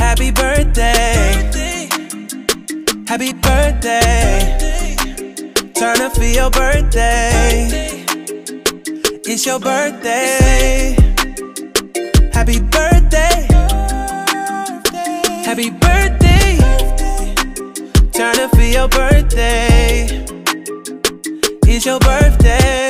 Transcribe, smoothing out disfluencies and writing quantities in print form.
happy birthday. Happy birthday. Turn up for your birthday. It's your birthday. Happy birthday. Happy birthday. Turn up for your birthday. It's your birthday.